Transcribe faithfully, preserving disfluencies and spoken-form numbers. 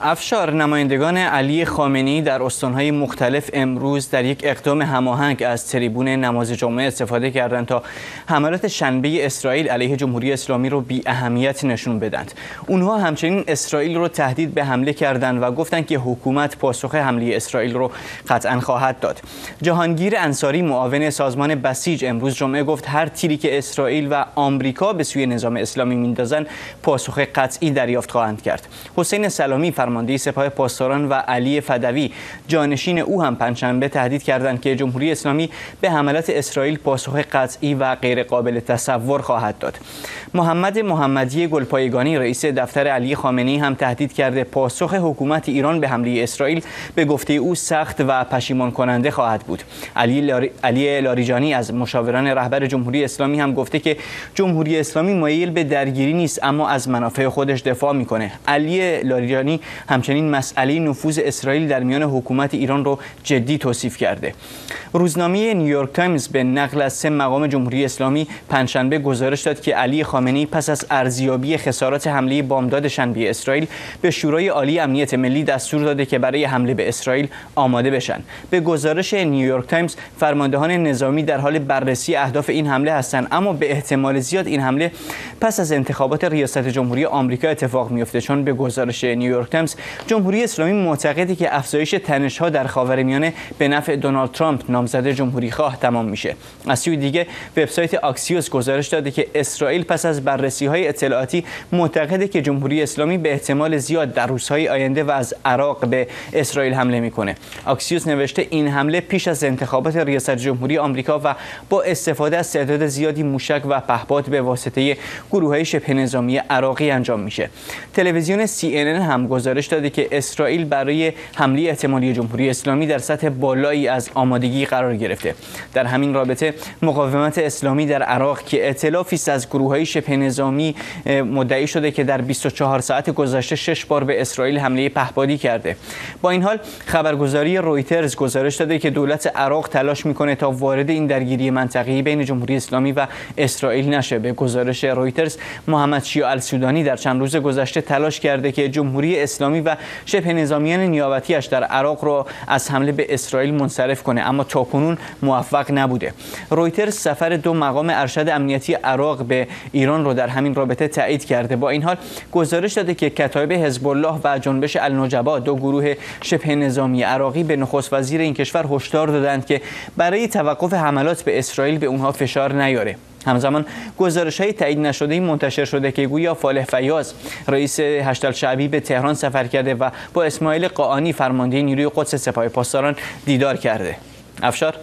افشار، نمایندگان علی خامنه‌ای در استان‌های مختلف امروز در یک اقدام هماهنگ از تریبون نماز جمعه استفاده کردند تا حملات شنبه اسرائیل علیه جمهوری اسلامی رو بی اهمیت نشون بدند. اونها همچنین اسرائیل رو تهدید به حمله کردند و گفتند که حکومت پاسخ حمله اسرائیل رو قطعاً خواهد داد. جهانگیر انصاری، معاون سازمان بسیج، امروز جمعه گفت هر تیری که اسرائیل و آمریکا به سوی نظام اسلامی میندازند پاسخ قطعی دریافت خواهند کرد. حسین سلامی، فرمانده سپاه پاسداران، و علی فدوی، جانشین او، هم پنجشنبه تهدید کردند که جمهوری اسلامی به حملات اسرائیل پاسخ قطعی و غیر قابل تصور خواهد داد. محمد محمدی گلپایگانی، رئیس دفتر علی خامنه‌ای، هم تهدید کرده پاسخ حکومت ایران به حمله اسرائیل به گفته او سخت و پشیمان کننده خواهد بود. علی لاری... علی لاریجانی از مشاوران رهبر جمهوری اسلامی هم گفته که جمهوری اسلامی مایل به درگیری نیست، اما از منافع خودش دفاع میکنه. علی لاریجانی همچنین مسئله نفوذ اسرائیل در میان حکومت ایران رو جدی توصیف کرده. روزنامه نیویورک تایمز به نقل از سه مقام جمهوری اسلامی پنجشنبه گزارش داد که علی خامنه‌ای پس از ارزیابی خسارات حمله بامداد شنبه اسرائیل به شورای عالی امنیت ملی دستور داده که برای حمله به اسرائیل آماده بشن. به گزارش نیویورک تایمز، فرماندهان نظامی در حال بررسی اهداف این حمله هستند، اما به احتمال زیاد این حمله پس از انتخابات ریاست جمهوری آمریکا اتفاق میفته، چون به گزارش نیویورک تایمز جمهوری اسلامی معتقده که افزایش تنش‌ها در خاورمیانه به نفع دونالد ترامپ، نامزد جمهوری‌خواه، تمام میشه. از سوی دیگه وبسایت آکسیوس گزارش داده که اسرائیل پس از بررسی‌های اطلاعاتی معتقده که جمهوری اسلامی به احتمال زیاد در روزهای آینده و از عراق به اسرائیل حمله میکنه. آکسیوس نوشته این حمله پیش از انتخابات ریاست جمهوری آمریکا و با استفاده از تعداد زیادی موشک و پهپاد به واسطه گروه‌های شبه نظامی عراقی انجام میشه. تلویزیون سی ان ان هم گزارش داده که اسرائیل برای حمله احتمالی جمهوری اسلامی در سطح بالایی از آمادگی قرار گرفته. در همین رابطه مقاومت اسلامی در عراق که ائتلافی است از گروه‌های شبه نظامی مدعی شده که در بیست و چهار ساعت گذشته شش بار به اسرائیل حمله پهپادی کرده. با این حال خبرگزاری رویترز گزارش داده که دولت عراق تلاش میکنه تا وارد این درگیری منطقه‌ای بین جمهوری اسلامی و اسرائیل نشه. به گزارش رویترز، محمد شیع السودانی در چند روز گذشته تلاش کرده که جمهوری اسلامی و شبه نظامیان نیابتیش در عراق را از حمله به اسرائیل منصرف کنه، اما تاکنون موفق نبوده. رویترز سفر دو مقام ارشد امنیتی عراق به ایران رو در همین رابطه تایید کرده. با این حال گزارش داده که کتایب حزب الله و جنبش النجبا، دو گروه شبه نظامی عراقی، به نخست وزیر این کشور هشدار دادند که برای توقف حملات به اسرائیل به اونها فشار نیاره. همزمان گزارش‌های تایید نشده منتشر شده که گویا فالح فیاض، رئیس هشت الشعبی، به تهران سفر کرده و با اسماعیل قاآنی، فرمانده نیروی قدس سپاه پاسداران، دیدار کرده. افشار